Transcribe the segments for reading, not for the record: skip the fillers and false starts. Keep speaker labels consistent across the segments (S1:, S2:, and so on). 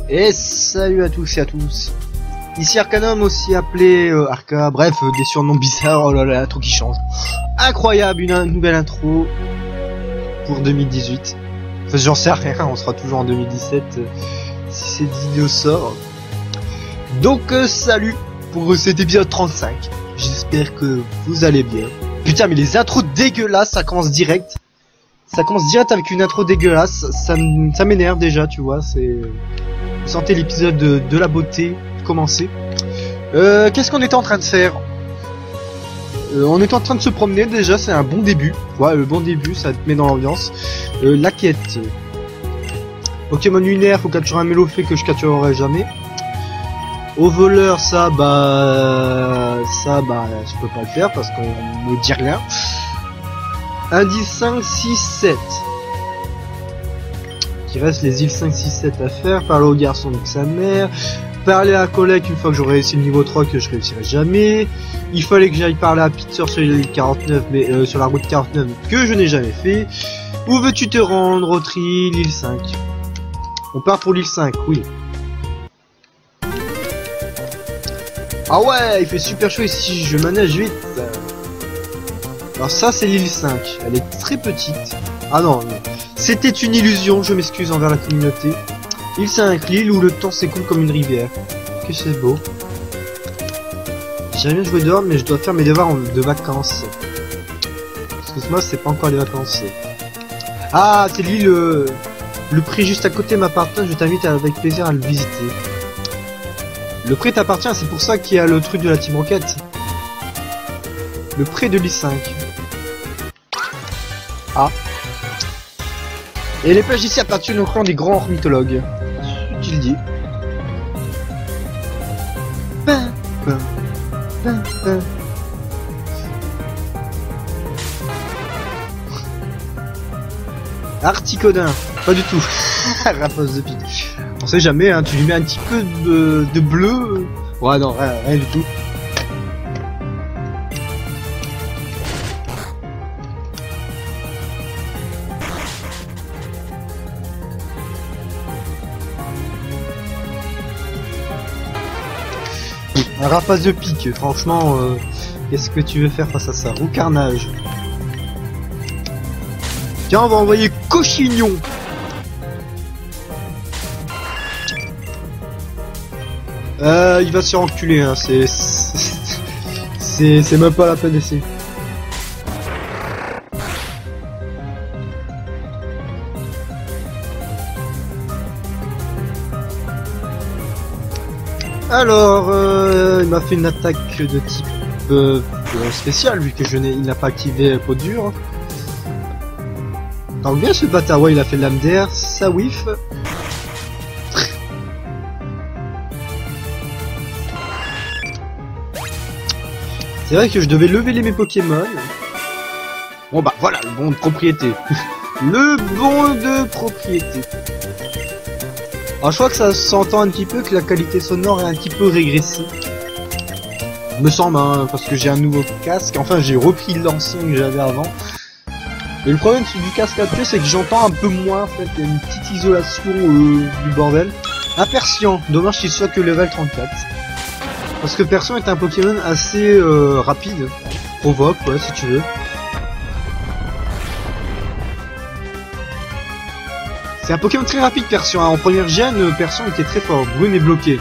S1: Et salut à tous et à tous. Ici Arcanum, aussi appelé Arca, bref, des surnoms bizarres, oh là là, trop qui change. Incroyable, une nouvelle intro pour 2018. Enfin, j'en sais rien, on sera toujours en 2017 si cette vidéo sort. Donc salut pour cet épisode 35. J'espère que vous allez bien. Putain, mais les intros dégueulasses, ça commence direct. Ça commence direct avec une intro dégueulasse, ça m'énerve déjà, tu vois, c'est... Vous sentez l'épisode de la beauté commencer. Qu'est-ce qu'on était en train de faire? On est en train de se promener déjà, c'est un bon début. Ouais, le bon début, ça te met dans l'ambiance. La quête. Pokémon lunaire, faut capturer un Mélofée que je capturerai jamais. Au voleur, ça je peux pas le faire parce qu'on me dit rien. Indice 5, 6, 7. Il reste les îles 5, 6, 7 à faire. Parler au garçon avec sa mère. Parler à Colette une fois que j'aurai réussi le niveau 3 que je réussirai jamais. Il fallait que j'aille parler à Peter sur l'île 49, mais sur la route 49 que je n'ai jamais fait. Où veux-tu te rendre, Autry, l'île 5? On part pour l'île 5, oui. Ah ouais, il fait super chaud ici, je manage vite. Alors ça c'est l'île 5, elle est très petite. Ah non, non. C'était une illusion, je m'excuse envers la communauté. L'île 5, l'île où le temps s'écoule comme une rivière. Que c'est beau. J'aimerais bien jouer dehors, mais je dois faire mes devoirs de vacances. Excuse-moi, c'est pas encore les vacances. Ah, c'est l'île... Le pré juste à côté m'appartient, je t'invite avec plaisir à le visiter. Le pré t'appartient, c'est pour ça qu'il y a le truc de la Team Rocket. Le pré de l'île 5. Ah. Et les plages ici appartiennent au clan des grands ornithologues. Qui le dit. Articodin, pas du tout. Rapace de pique. On sait jamais, hein, tu lui mets un petit peu de bleu. Ouais, non, rien du tout. Un rapace de pique, franchement, qu'est-ce que tu veux faire face à ça? Roucarnage. Tiens, on va envoyer Cochignon. Il va se faire enculer, hein, c'est même pas la peine d'essayer. Alors, il m'a fait une attaque de type spécial, vu que il n'a pas activé peau dure. Tant bien ce bâtard, ouais, il a fait lame d'air, ça whiff. C'est vrai que je devais lever mes Pokémon. Bon bah voilà, le bon de propriété. Le bon de propriété. Alors je crois que ça s'entend un petit peu que la qualité sonore est un petit peu régressée. Me semble, hein, parce que j'ai un nouveau casque. Enfin, j'ai repris l'ancien que j'avais avant. Et le problème du casque actuel, c'est que j'entends un peu moins, en fait. Il y a une petite isolation du bordel. Un Persian, dommage qu'il soit que level 34. Parce que Persian est un Pokémon assez rapide. Provoque, ouais, si tu veux. C'est un Pokémon très rapide, Persian. En première gêne, Persian était très fort. Brune est bloqué.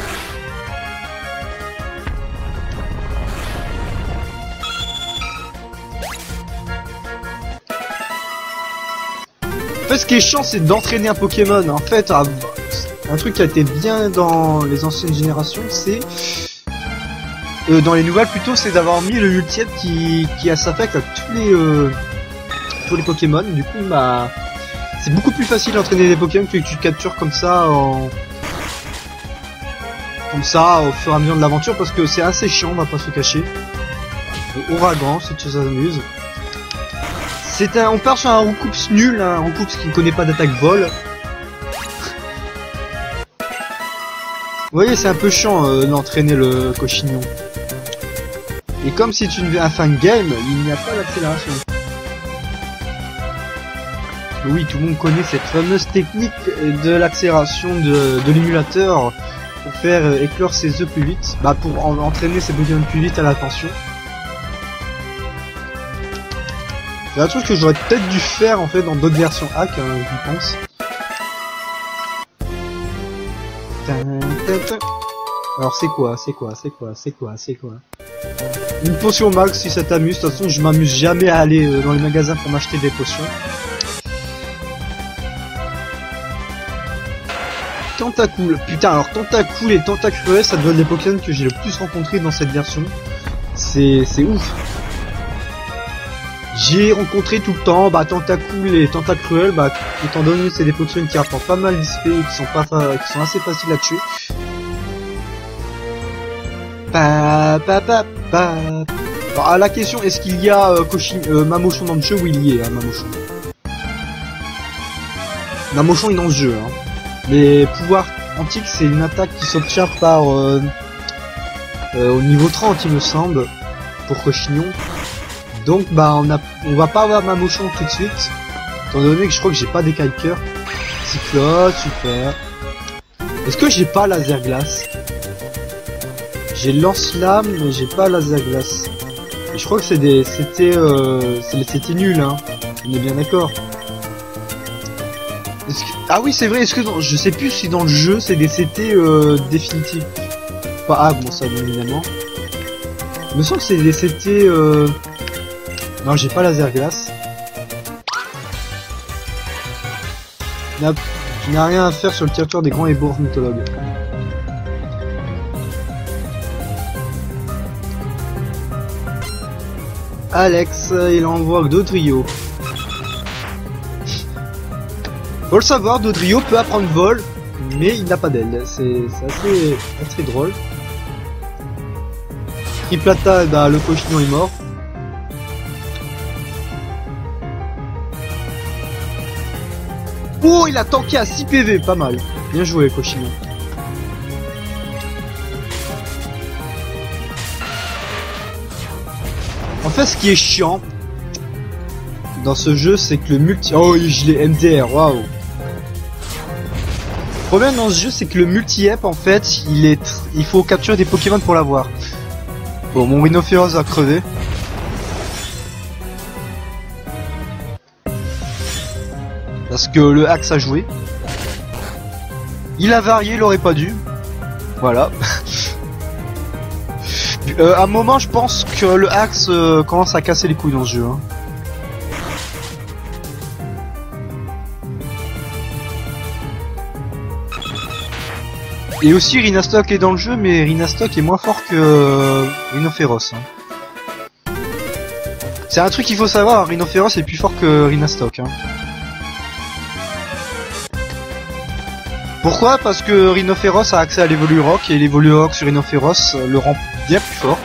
S1: En fait, ce qui est chiant, c'est d'entraîner un Pokémon. En fait, un truc qui a été bien dans les anciennes générations, c'est... dans les nouvelles, plutôt, c'est d'avoir mis le ulti qui s'affecte à tous les Pokémon. Du coup, bah... C'est beaucoup plus facile d'entraîner des Pokémon que tu captures comme ça au fur et à mesure de l'aventure, parce que c'est assez chiant, on va pas se cacher. Ouragan, si tu t'amuses. On part sur un Roucoups nul, un Roucoups qui ne connaît pas d'attaque vol. Vous voyez, c'est un peu chiant d'entraîner le Cochignon. Et comme c'est une fin de game, il n'y a pas d'accélération. Oui, tout le monde connaît cette fameuse technique de l'accélération de l'émulateur pour faire éclore ses œufs plus vite. Bah, pour entraîner ses Pokémon plus vite à l'attention. C'est un truc que j'aurais peut-être dû faire en fait dans d'autres versions hack, je pense. Alors c'est quoi? Une potion max si ça t'amuse. De toute façon, je m'amuse jamais à aller dans les magasins pour m'acheter des potions. Tentacool. Putain, alors Tentacool et Tentacruel, ça doit être les Pokémon que j'ai le plus rencontré dans cette version. C'est ouf. J'ai rencontré tout le temps, bah, Tentacool et Tentacruel, bah, étant donné que c'est des Pokémon qui rapportent pas mal d'XP et qui sont assez faciles à tuer. Alors, à la question, est-ce qu'il y a Mamochon dans le jeu? Oui, il y est, hein, Mamochon. Mamochon est dans ce jeu, hein. Les pouvoirs antiques, c'est une attaque qui s'obtient par au niveau 30, il me semble, pour Cochignon. Donc bah on va pas avoir Mamochon tout de suite, étant donné que je crois que j'ai pas des calqueurs. Cyclone, super. Est-ce que j'ai pas laser glace? J'ai lance-lame, mais j'ai pas laser glace. Et je crois que c'était nul, hein. On est bien d'accord. Ah oui, c'est vrai. Est-ce que je sais plus si dans le jeu c'est des CT définitifs. Pas bon, ça bien évidemment. Il me semble que c'est des CT Non, j'ai pas laser glace. Tu n'as rien à faire sur le territoire des grands et beaux ornithologues. Alex, il envoie Dodrio. Faut le savoir, Dodrio peut apprendre vol, mais il n'a pas d'aile. C'est assez drôle. Triplata, bah, le Cochignon est mort. Oh, il a tanké à 6 PV, pas mal. Bien joué, Cochignon. En fait, ce qui est chiant dans ce jeu, c'est que le multi... Oh, je l'ai MDR, waouh. Le problème dans ce jeu, c'est que le multi-ep, en fait, il faut capturer des Pokémon pour l'avoir. Bon, mon Rhinophéros a crevé. Parce que le axe a joué. Il a varié, il aurait pas dû. Voilà. À un moment, je pense que le axe commence à casser les couilles dans ce jeu. Hein. Et aussi, Rhinastock est dans le jeu, mais Rhinastock est moins fort que Rhinophéros. Hein. C'est un truc qu'il faut savoir, Rhinophéros est plus fort que Rhinastock. Hein. Pourquoi? Parce que Rhinophéros a accès à l'Evolurock et l'Evolurock sur Rhinophéros le rend bien plus fort.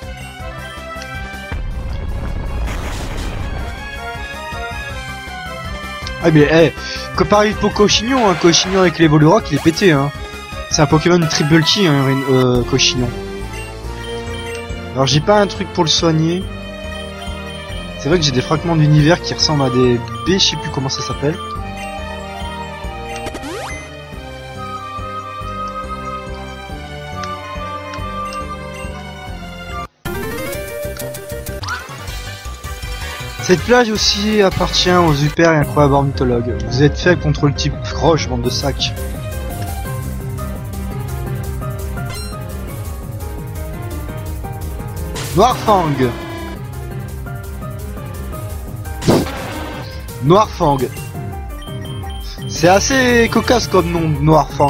S1: Ah mais hey, que pareil pour Cochignon, hein, Cochignon avec l'Evolurock il est pété hein. C'est un Pokémon triple key hein, Cochignon. Alors j'ai pas un truc pour le soigner. C'est vrai que j'ai des fragments d'univers qui ressemblent à des B, je sais plus comment ça s'appelle. Cette plage aussi appartient aux super et incroyables ornithologues. Vous êtes faible contre le type roche, bande de sacs. Noirfang. Noirfang. C'est assez cocasse comme nom, Noirfang.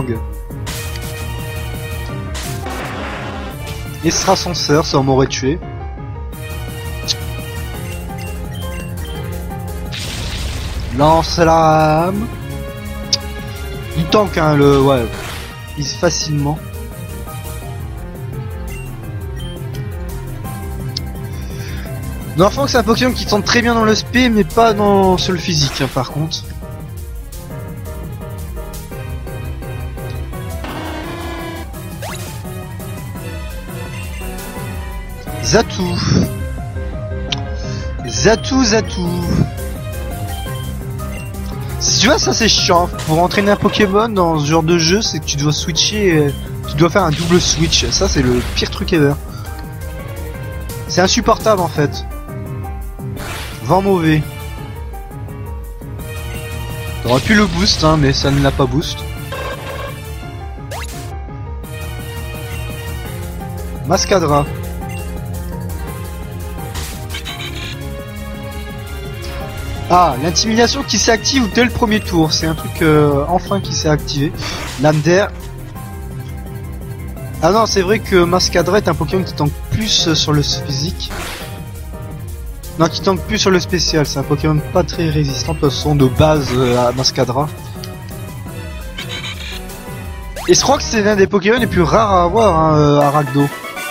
S1: Extrascenseur, ça m'aurait tué. Lance-lame. Il tank hein, ouais. Il se facilement. Noirfang c'est un Pokémon qui tente très bien dans le SP mais pas sur le physique hein, par contre. Zatou. Si tu vois, ça c'est chiant. Pour entraîner un Pokémon dans ce genre de jeu, c'est que tu dois switcher, tu dois faire un double switch. Ça c'est le pire truc ever. C'est insupportable en fait. Vent mauvais. T'aurais pu le boost, hein, mais ça ne l'a pas boost. Mascadra. Ah, l'intimidation qui s'active dès le premier tour. C'est un truc enfin qui s'est activé. Lander. Ah non, c'est vrai que Mascadra est un Pokémon qui tank plus sur le physique. Non, qui tank plus sur le spécial. C'est un Pokémon pas très résistant de toute façon de base à Mascadra. Et je crois que c'est l'un des Pokémon les plus rares à avoir, hein, Arachdo.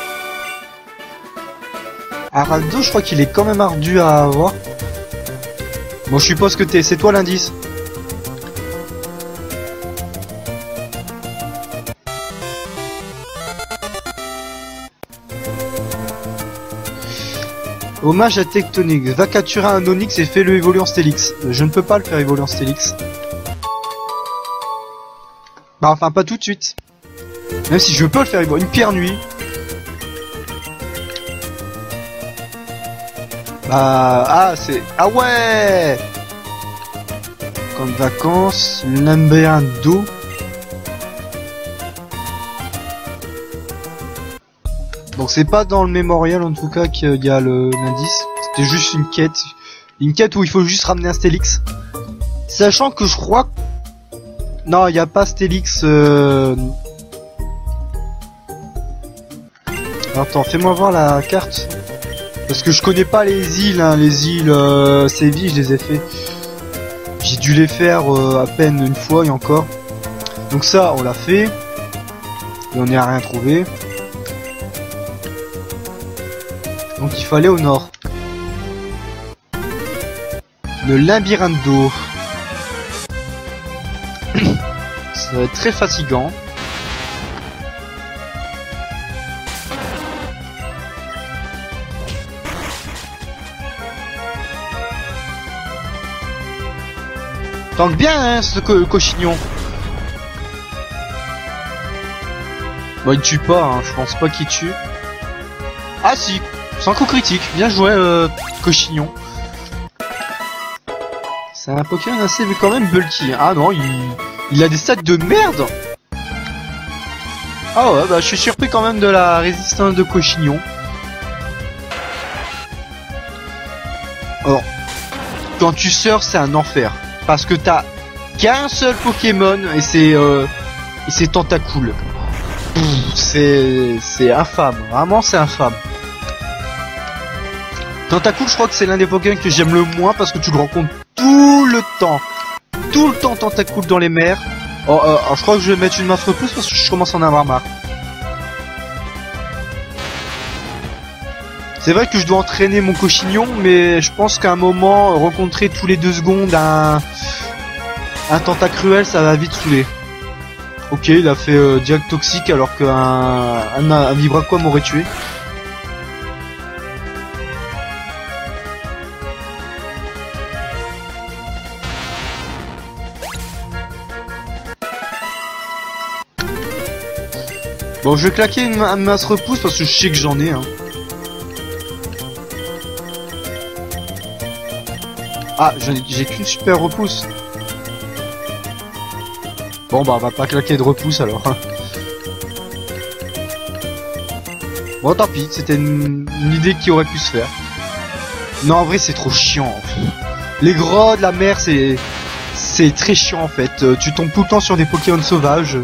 S1: Arachdo, je crois qu'il est quand même ardu à avoir. Bon, je suppose que c'est toi l'indice. Hommage à Tectonix. Va capturer un Onix et fais-le évoluer en Steelix. Je ne peux pas le faire évoluer en Steelix. Bah enfin pas tout de suite. Même si je peux le faire évoluer. Une pierre nuit. Ah c'est... Ah ouais. Comme vacances. Numéro 2. Donc c'est pas dans le mémorial en tout cas qu'il y a l'indice. C'était juste une quête. Une quête où il faut juste ramener un Steelix. Sachant que je crois... Non, il n'y a pas Steelix... Attends, fais-moi voir la carte. Parce que je connais pas les îles, hein. Les îles Séville, je les ai fait. J'ai dû les faire à peine une fois et encore. Donc ça, on l'a fait. Et on n'y a rien trouvé. Donc il fallait au nord. Le labyrinthe d'eau. Ça va être très fatigant. Tank bien hein, ce cochignon. Bon il tue pas, hein. Je pense pas qu'il tue. Ah si, sans coup critique, bien joué cochignon. C'est un Pokémon assez quand même bulky. Ah non, il a des stats de merde. Ah ouais, bah je suis surpris quand même de la résistance de cochignon. Alors, quand tu sors, c'est un enfer. Parce que t'as qu'un seul Pokémon et c'est Tentacool. C'est infâme, vraiment c'est infâme. Tentacool, je crois que c'est l'un des Pokémon que j'aime le moins parce que tu le rencontres tout le temps. Tout le temps Tentacool dans les mers. Oh, je crois que je vais mettre une masse repousse parce que je commence à en avoir marre. C'est vrai que je dois entraîner mon cochignon, mais je pense qu'à un moment, rencontrer tous les 2 secondes un Tentacruel, ça va vite saouler. Ok, il a fait direct toxique alors qu'un Vibraquois m'aurait tué. Bon, je vais claquer une masse repousse parce que je sais que j'en ai. Hein. Ah, j'ai qu'une super repousse. Bon bah on va pas claquer de repousse alors. Bon tant pis, c'était une idée qui aurait pu se faire. Non en vrai c'est trop chiant. Les grottes, la mer c'est très chiant en fait. Tu tombes tout le temps sur des Pokémon sauvages.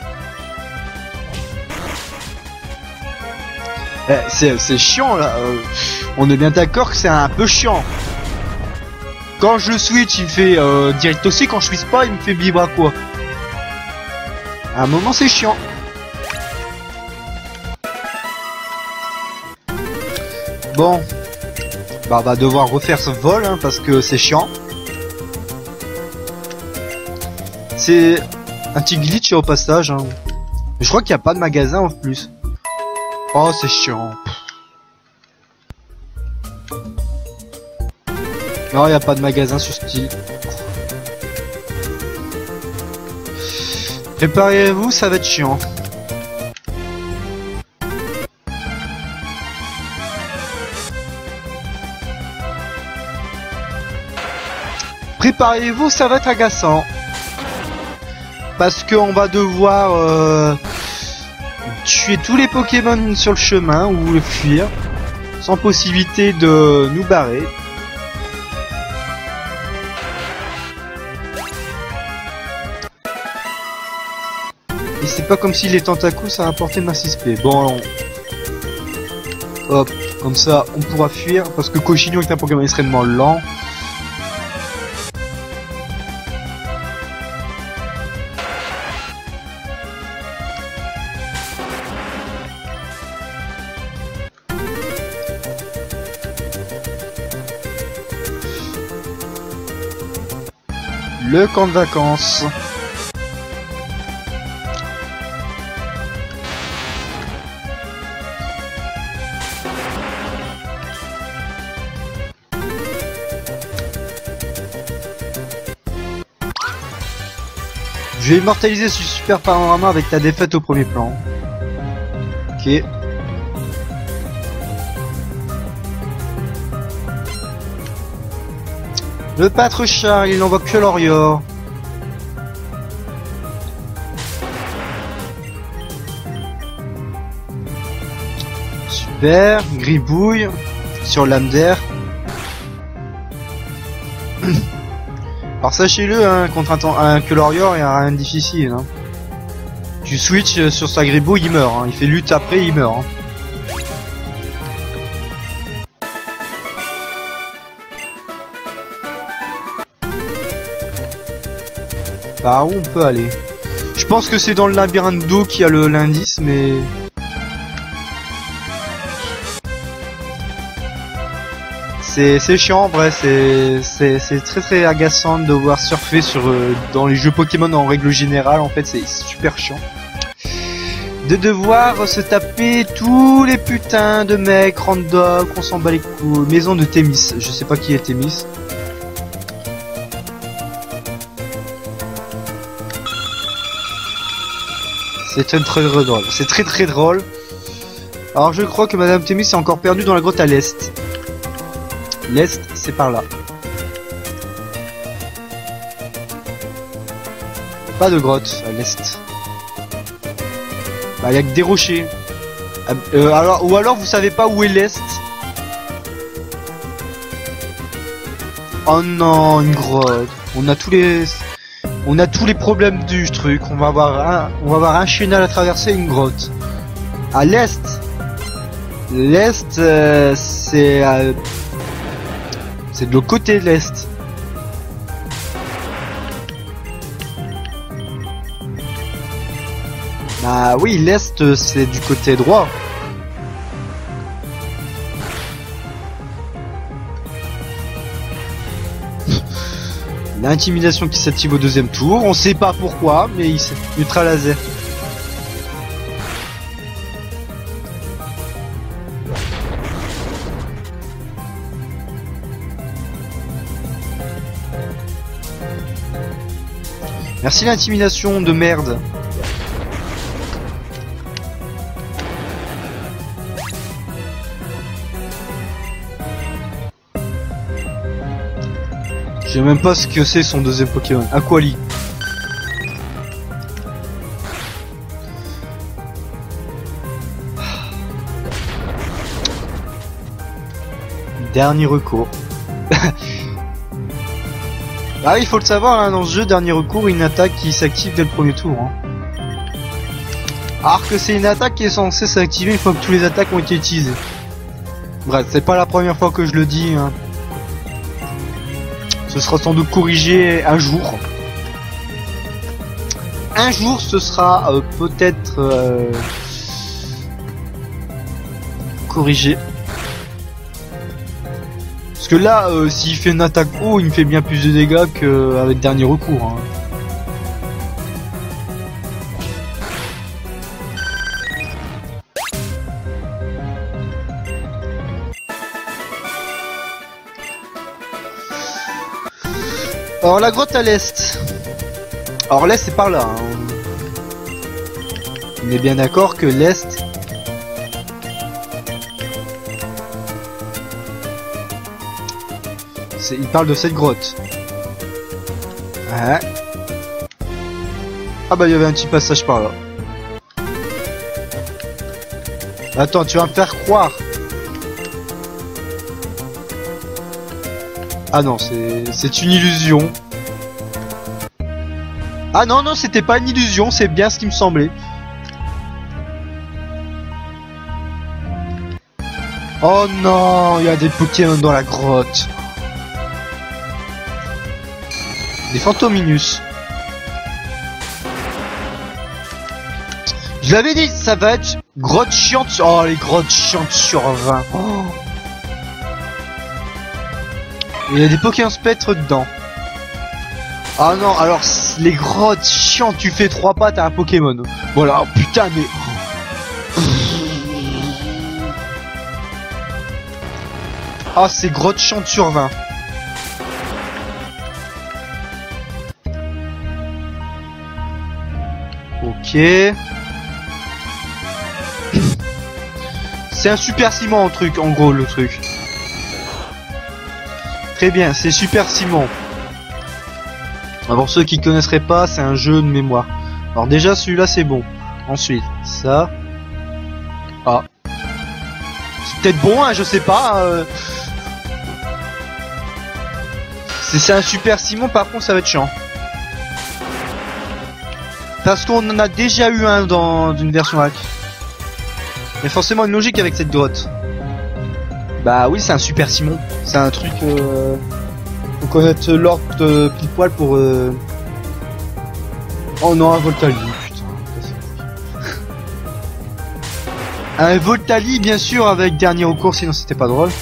S1: C'est chiant là. On est bien d'accord que c'est un peu chiant. Quand je le switch, il me fait direct toxique. Quand je switch pas, il me fait Vibraquois. À un moment, c'est chiant. Bon. Bah, on va devoir refaire ce vol, hein, parce que c'est chiant. C'est un petit glitch au passage. Hein. Je crois qu'il n'y a pas de magasin en plus. Oh, c'est chiant. Non, il n'y a pas de magasin sur ce style. Préparez-vous, ça va être chiant. Préparez-vous, ça va être agaçant. Parce qu'on va devoir tuer tous les Pokémon sur le chemin ou le fuir. Sans possibilité de nous barrer. Et c'est pas comme si les tentacles ça rapportait ma 6P. Bon, hop, comme ça on pourra fuir. Parce que Cochinio est un Pokémon extrêmement lent. Le camp de vacances. Je vais immortaliser ce super panorama avec ta défaite au premier plan. Ok. Le pâtre Charles, il n'envoie que l'Orior. Super, gribouille sur l'âme d'air. Alors sachez-le, hein, contre un Colorior, il n'y a rien de difficile. Hein. Tu switches sur sa gribouille, il meurt. Hein. Il fait lutte après, il meurt. Hein. Par où on peut aller? Je pense que c'est dans le labyrinthe d'eau qu'il y a l'indice, mais... C'est chiant en vrai, c'est très agaçant de devoir surfer sur dans les jeux Pokémon en règle générale, en fait c'est super chiant. De devoir se taper tous les putains de mecs random, qu'on s'en bat les couilles. Maison de Thémis, je sais pas qui est Thémis. C'est très drôle, c'est très drôle. Alors je crois que Madame Thémis est encore perdue dans la grotte à l'est. L'est, c'est par là. Pas de grotte à l'est. Bah, y a que des rochers. Ou alors vous savez pas où est l'est. Oh non, une grotte. On a tous les problèmes du truc. On va avoir un chenal à traverser, une grotte. À l'est. L'est, c'est de l'autre côté de l'est. Bah oui, l'est c'est du côté droit. L'intimidation qui s'active au deuxième tour, on sait pas pourquoi, mais il s'est ultra laser. Merci l'intimidation de merde. Je sais même pas ce que c'est son deuxième Pokémon. Aquali. Dernier recours. Ah, il faut le savoir, hein, dans ce jeu, dernier recours, une attaque qui s'active dès le premier tour. Hein. Alors que c'est une attaque qui est censée s'activer une fois que tous les attaques ont été utilisées. Bref, c'est pas la première fois que je le dis. Hein. Ce sera sans doute corrigé un jour. Un jour, ce sera peut-être corrigé. Parce que là, s'il fait une attaque haut, il me fait bien plus de dégâts qu'avec dernier recours. Hein. Alors la grotte à l'est. Alors l'est c'est par là. Hein. On est bien d'accord que l'Est... Il parle de cette grotte. Ouais. Ah bah il y avait un petit passage par là. Attends, tu vas me faire croire. Ah non, c'est une illusion. Ah non, non, c'était pas une illusion, c'est bien ce qui me semblait. Oh non, il y a des Pokémon dans la grotte. Des Fantominus. Je l'avais dit, ça va être grotte chiante. Oh, les grottes chiantes sur 20. Oh. Il y a des Pokémon spectres dedans. Ah non, alors les grottes chiantes, tu fais 3 pas, t'as un Pokémon. Voilà, oh, putain, mais... Ah, c'est grotte chiante sur 20. Ok. C'est un super ciment en truc, en gros le truc. Très bien, c'est Super Ciment. Alors, pour ceux qui connaisseraient pas, c'est un jeu de mémoire. Alors déjà celui-là c'est bon. Ensuite, ça. Ah. C'est peut-être bon, hein, je sais pas. C'est un Super Ciment, par contre ça va être chiant. Parce qu'on en a déjà eu un dans une version hack. Il y a forcément une logique avec cette grotte. Bah oui, c'est un Super Ciment. C'est un truc... Faut connaître l'ordre pile poil pour... Oh non, un Voltali, putain. Un Voltali, bien sûr, avec dernier recours, sinon c'était pas drôle.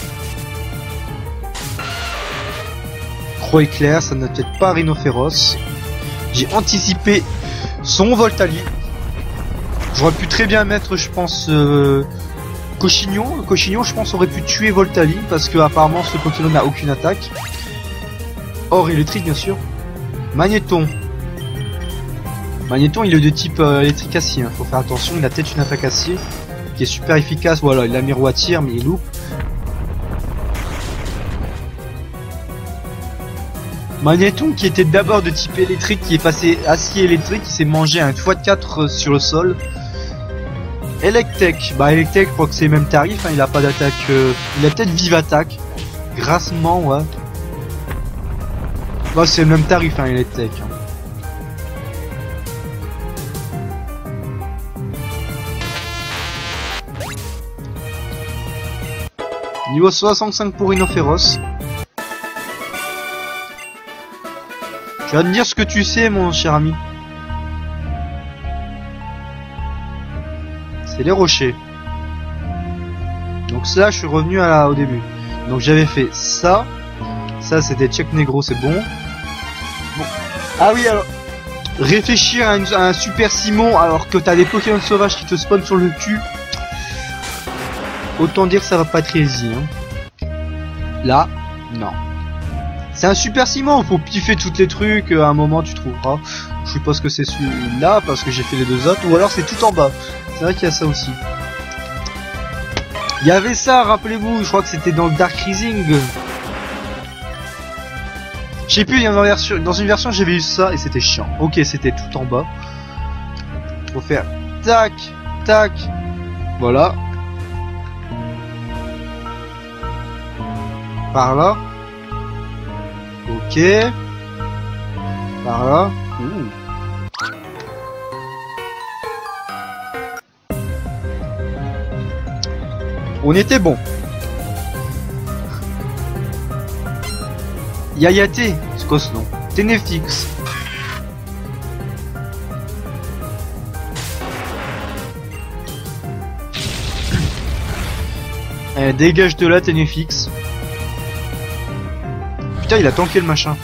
S1: Croix éclair, ça n'a peut-être pas Rhinophéros. J'ai anticipé son Voltali. J'aurais pu très bien mettre, je pense... Cochignon, je pense, aurait pu tuer Voltali parce que apparemment ce Pokémon n'a aucune attaque. Or électrique, bien sûr. Magnéton. Magnéton, il est de type électrique acier. Hein. Faut faire attention, il a peut-être une attaque acier qui est super efficace. Voilà, il a miroitir, mais il loupe. Magnéton, qui était d'abord de type électrique, qui est passé acier électrique, qui s'est mangé un x4 sur le sol. Electek, bah Electek, je crois que c'est le même tarif, hein, il a pas d'attaque, il a peut-être vive attaque, grassement, ouais. Bah c'est le même tarif, hein, Electek. Hein. Niveau 65 pour Rhinophéros. Tu vas me dire ce que tu sais, mon cher ami. C'est les rochers. Donc ça, je suis revenu au début. Donc j'avais fait ça. Ça, c'était check négro, c'est bon. Bon. Ah oui, alors... Réfléchir à un Super Ciment alors que t'as des Pokémon sauvages qui te spawnent sur le cul. Autant dire que ça va pas être easy. Hein. Là, non. C'est un Super Ciment, faut piffer tous les trucs, à un moment tu trouveras. Je suppose que c'est celui-là parce que j'ai fait les deux autres. Ou alors c'est tout en bas. C'est vrai qu'il y a ça aussi. Il y avait ça, rappelez-vous, je crois que c'était dans le Dark Rising. Je sais plus, il y a dans une version j'avais eu ça et c'était chiant. Ok, c'était tout en bas. Faut faire tac, tac. Voilà. Par là. Ok. Par là. Ouh. On était bon. Yayate, c'est quoi ce nom? Ténéfix. Dégage de là, Ténéfix. Putain, il a tanké le machin.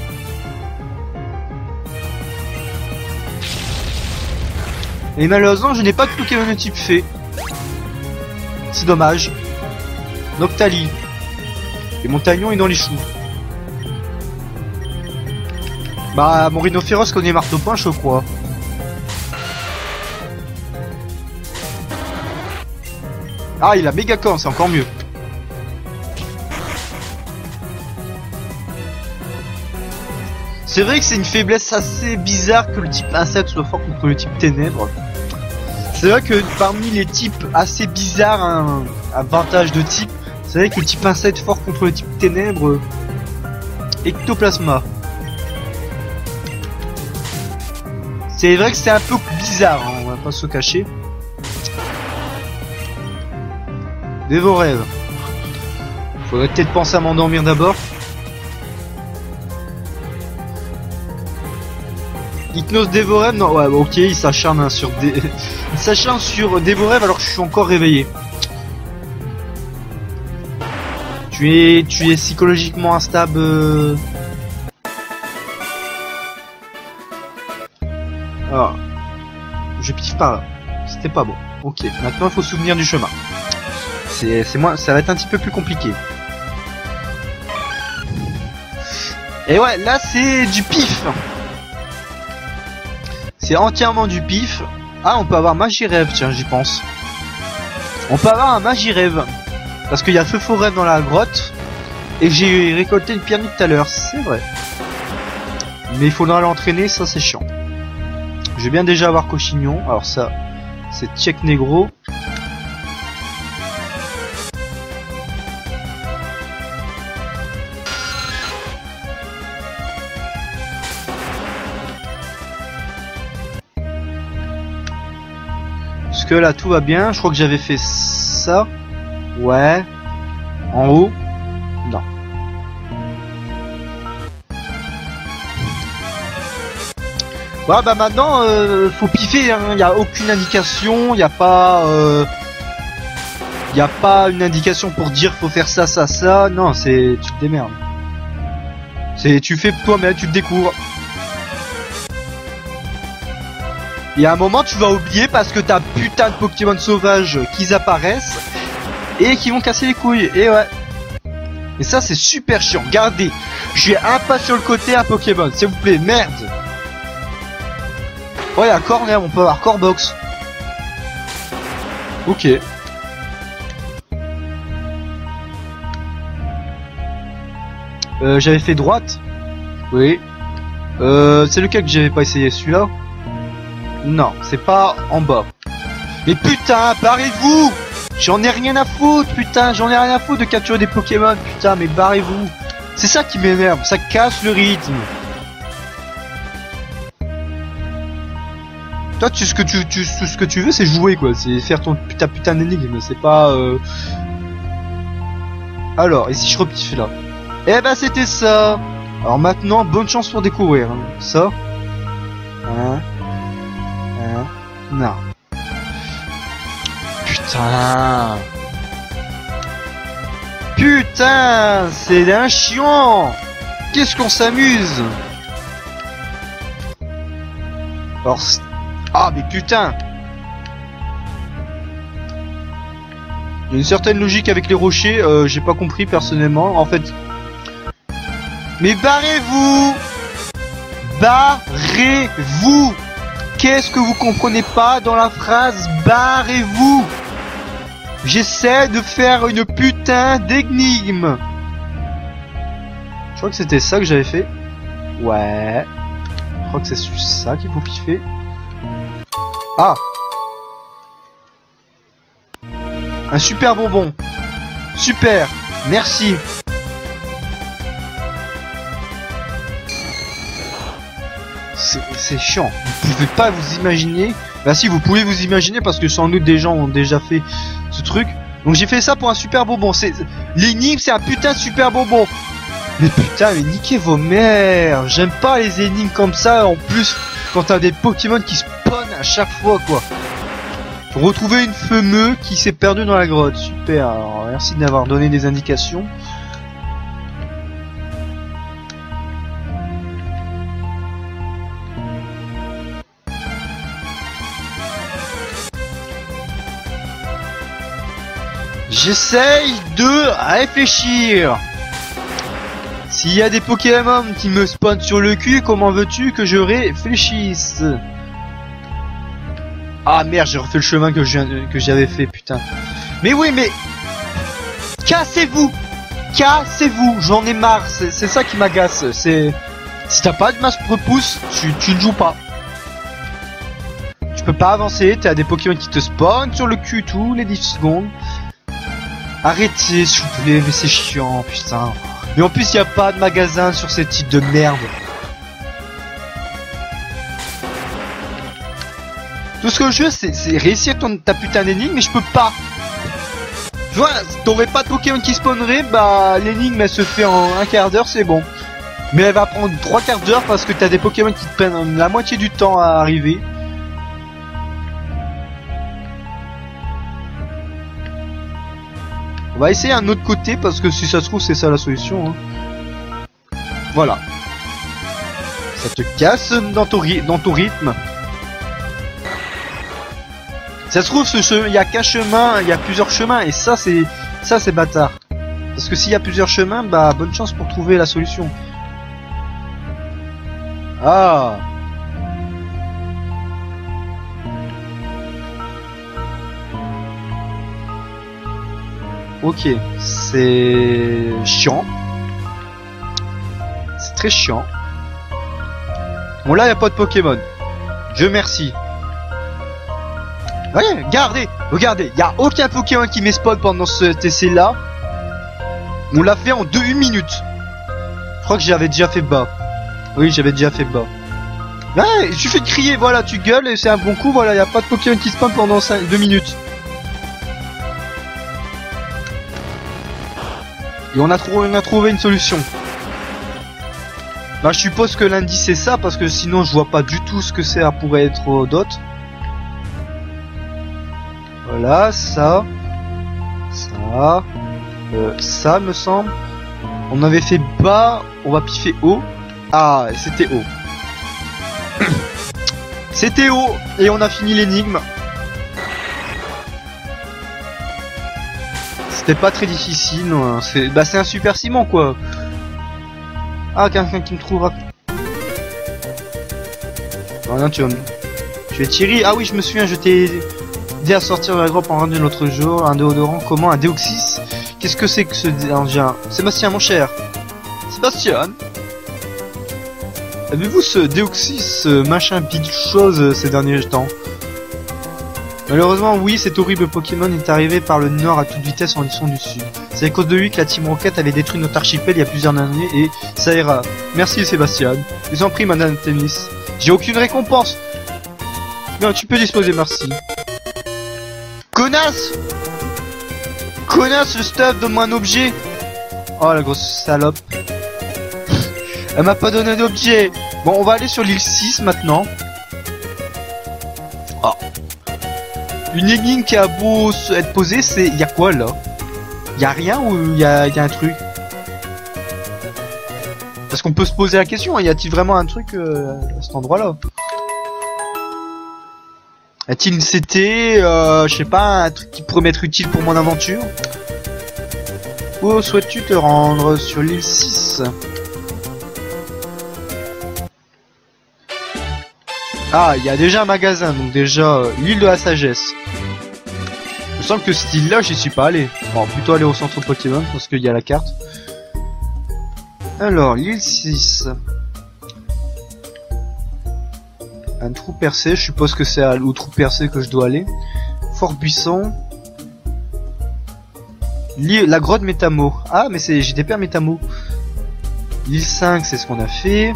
S1: Et malheureusement, je n'ai pas de Pokémon de type fée. C'est dommage. Noctali. Et mon Taignon est dans les choux. Bah, mon Rhinophéros connaît Marteau-Pinche, je crois. Ah, il a méga corne, c'est encore mieux. C'est vrai que c'est une faiblesse assez bizarre que le type insecte soit fort contre le type ténèbres. C'est vrai que parmi les types assez bizarres, hein, avantage de type, c'est vrai que le type insecte fort contre le type ténèbres, ectoplasma. C'est vrai que c'est un peu bizarre, hein, on va pas se cacher. Dévorève. Faudrait peut-être penser à m'endormir d'abord. Hypnose Dévorève, non, ouais, ok, il s'acharne hein, sur des... il s'acharne sur Dévorève alors que je suis encore réveillé. Tu es psychologiquement instable. Ah, je piffe pas là. C'était pas bon. Ok, maintenant il faut se souvenir du chemin. C'est moi, ça va être un petit peu plus compliqué. Et ouais, là c'est du pif. C'est entièrement du pif. Ah, on peut avoir magie rêve, tiens, j'y pense. On peut avoir un magie rêve. Parce qu'il y a feu faux rêve dans la grotte. Et j'ai récolté une pyramide tout à l'heure, c'est vrai. Mais il faudra l'entraîner, ça c'est chiant. Je vais bien déjà avoir Cochignon. Alors ça, c'est check négro. Parce que là tout va bien, je crois que j'avais fait ça. Ouais. En haut. Non. Ouais bah maintenant faut piffer, hein. Y a aucune indication, y a pas une indication pour dire faut faire ça, ça, ça. Non, c'est tu te démerdes. C'est tu fais toi-même, tu te découvres. Il y a un moment tu vas oublier parce que t'as putain de Pokémon sauvages qui apparaissent et qui vont casser les couilles. Et ouais. Et ça c'est super chiant. Regardez, j'ai un pas sur le côté un Pokémon, s'il vous plaît, merde. Oh il y a Corner, on peut avoir Corbox. Ok. J'avais fait droite. Oui. C'est lequel que j'avais pas essayé, celui-là? Non, c'est pas en bas. Mais putain, barrez-vous! J'en ai rien à foutre, putain, j'en ai rien à foutre de capturer des Pokémon, putain, mais barrez-vous. C'est ça qui m'énerve, ça casse le rythme. Toi, ce que tu veux, c'est jouer, quoi. C'est faire ta putain d'énigme, c'est pas... Alors, et si je repiffe là? Eh ben, c'était ça. Alors maintenant, bonne chance pour découvrir. Hein. Ça. Hein. Non. Putain. Putain, c'est un chiant. Qu'est-ce qu'on s'amuse. Alors, ah mais putain. Il y a une certaine logique avec les rochers, j'ai pas compris personnellement. En fait. Mais barrez-vous. Barrez-vous. Qu'est-ce que vous comprenez pas dans la phrase barrez-vous? J'essaie de faire une putain d'énigme. Je crois que c'était ça que j'avais fait. Ouais. Je crois que c'est ça qu'il faut piffer. Ah. Un super bonbon. Super. Merci. C'est chiant. Vous pouvez pas vous imaginer. Bah si, vous pouvez vous imaginer parce que sans doute des gens ont déjà fait ce truc. Donc j'ai fait ça pour un super bonbon. L'énigme, c'est un putain de super bonbon. Mais putain, mais niquez vos mères. J'aime pas les énigmes comme ça. En plus, quand t'as des Pokémon qui spawnent à chaque fois, quoi. Retrouver une fameuse qui s'est perdue dans la grotte. Super. Alors, merci d'avoir donné des indications. J'essaye de réfléchir. S'il y a des Pokémon qui me spawnent sur le cul, comment veux-tu que je réfléchisse? Ah merde, j'ai refait le chemin que j'avais fait, putain. Mais oui, mais... Cassez-vous! Cassez-vous! J'en ai marre, c'est ça qui m'agace. C'est... Si t'as pas de masse repousse, tu ne joues pas. Tu peux pas avancer, t'as des Pokémon qui te spawnent sur le cul tous les 10 secondes. Arrêtez, s'il vous plaît, mais c'est chiant, putain. Et en plus, y a pas de magasin sur ces types de merde. Tout ce que je veux, c'est réussir ta putain d'énigme, mais je peux pas. Tu vois, si t'aurais pas de Pokémon qui spawnerait, bah l'énigme elle se fait en un quart d'heure, c'est bon. Mais elle va prendre 3 quarts d'heure parce que t'as des Pokémon qui te prennent la moitié du temps à arriver. On va essayer un autre côté parce que si ça se trouve c'est ça la solution. Hein. Voilà. Ça te casse dans ton rythme. Ça se trouve il y a qu'un chemin, il y a plusieurs chemins et ça c'est bâtard. Parce que s'il y a plusieurs chemins, bah bonne chance pour trouver la solution. Ah. Ok, c'est chiant. C'est très chiant. Bon là, il n'y a pas de Pokémon. Dieu merci. Ouais, regardez, il n'y a aucun Pokémon qui m'espawn pendant cet essai-là. On l'a fait en 1 minute. Je crois que j'avais déjà fait bas. Oui, j'avais déjà fait bas. Ouais, il suffit de crier, voilà, tu gueules et c'est un bon coup, voilà, il n'y a pas de Pokémon qui spawn pendant 2 minutes. Et on a trouvé une solution. Bah, je suppose que l'indice c'est ça, parce que sinon je vois pas du tout ce que ça pourrait être d'autre. Voilà, ça me semble. On avait fait bas, on va piffer haut. Ah, c'était haut. C'était haut, et on a fini l'énigme. C'était pas très difficile, hein. C'est un super ciment quoi. Ah, quelqu'un qui me trouvera. Oh non, tu es Thierry. Ah oui, je me souviens, je t'ai dit à sortir de la grotte en rendu l'autre jour. Un déodorant, comment? Un Déoxys? Qu'est-ce que c'est que ce engin? Sébastien, mon cher. Sébastien, avez-vous ce Déoxys, ce machin big chose ces derniers temps? Malheureusement, oui, cet horrible Pokémon est arrivé par le nord à toute vitesse en direction du sud. C'est à cause de lui que la Team Rocket avait détruit notre archipel il y a plusieurs années et ça ira. Merci Sébastien. Je vous en prie, Madame Tennis. J'ai aucune récompense. Non, tu peux disposer, merci. Connasse! Connasse, le stuff, donne-moi un objet. Oh, la grosse salope. Elle m'a pas donné d'objet. Bon, on va aller sur l'île 6 maintenant. Oh. Une énigme qui a beau être posée, c'est... Y'a quoi là? Y'a rien ou y'a un truc? Parce qu'on peut se poser la question, y a-t-il vraiment un truc à cet endroit-là? Y a-t-il une CT, je sais pas, un truc qui pourrait m'être utile pour mon aventure? Où souhaites-tu te rendre? Sur l'île 6. Ah, il y a déjà un magasin, donc déjà l'île de la sagesse. Il me semble que cette île là j'y suis pas allé. Bon, plutôt aller au centre Pokémon parce qu'il y a la carte. Alors, l'île 6. Un trou percé, je suppose que c'est au trou percé que je dois aller. Fort Buisson. La grotte Métamo. Ah, mais c'est JDP à Métamo. L'île 5, c'est ce qu'on a fait.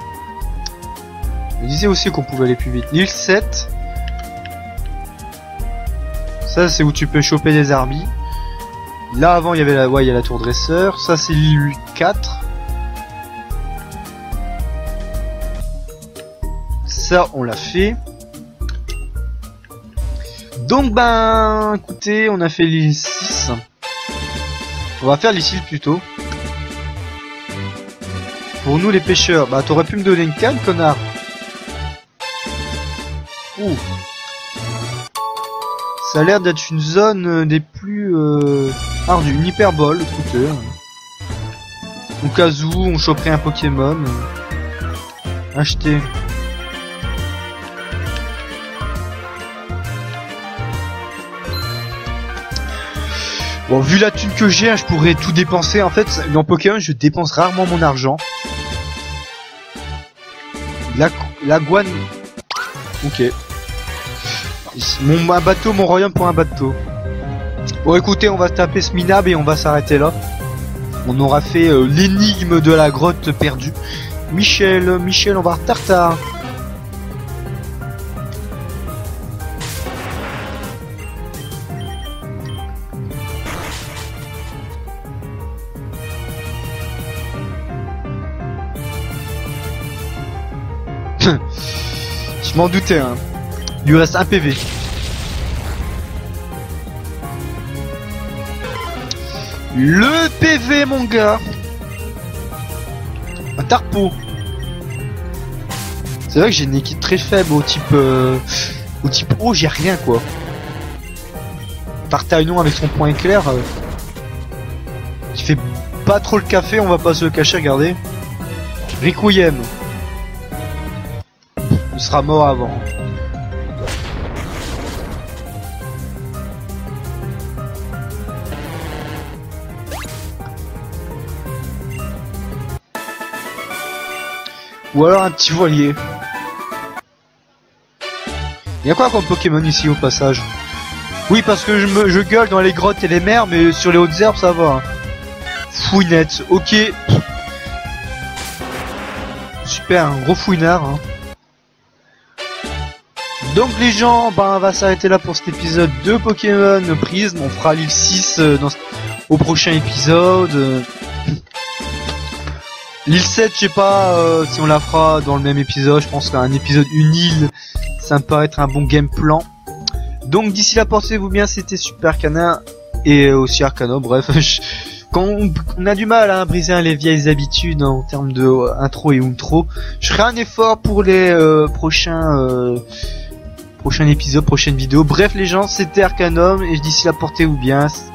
S1: Je disais aussi qu'on pouvait aller plus vite. L'île 7. Ça, c'est où tu peux choper des arbis. Là, avant, il y avait il y a la tour dresseur. Ça, c'est l'île 4. Ça, on l'a fait. Donc, ben, écoutez, on a fait l'île 6. On va faire l'île plutôt. Pour nous, les pêcheurs. Bah, t'aurais pu me donner une canne, connard. Ouh. Ça a l'air d'être une zone des plus ardues. Une hyperbole, écoutez. Au cas où on choperait un Pokémon. Acheter. Bon, vu la thune que j'ai, hein, je pourrais tout dépenser. En fait, dans Pokémon, je dépense rarement mon argent. La guane. Ok. Un bateau, mon royaume pour un bateau. Bon, écoutez, on va taper ce minable et on va s'arrêter là. On aura fait l'énigme de la grotte perdue. Michel, on va tartare. Je m'en doutais, hein. Il lui reste un PV. Le PV, mon gars. Un tarpo. C'est vrai que j'ai une équipe très faible au type O, j'ai rien quoi. Tartagnon avec son point éclair, qui fait pas trop le café, on va pas se le cacher, regardez. Requiem. Il sera mort avant. Ou alors un petit voilier. Il y a quoi comme Pokémon ici au passage? Oui, parce que je gueule dans les grottes et les mers, mais sur les hautes herbes ça va. Fouinette, ok. Super, un gros fouinard. Hein. Donc les gens, on va s'arrêter là pour cet épisode de Pokémon Prisme. On fera l'île 6 au prochain épisode. L'île 7, je sais pas si on la fera dans le même épisode. Je pense qu'un épisode une île, ça me paraît être un bon game plan. Donc d'ici là, portez-vous bien. C'était Super Canin et aussi Arcano. Bref, quand on a du mal à briser les vieilles habitudes en termes de intro et outro, je ferai un effort pour les prochains épisodes, prochaines vidéos. Bref les gens, c'était Arcanum et d'ici là, portez-vous bien.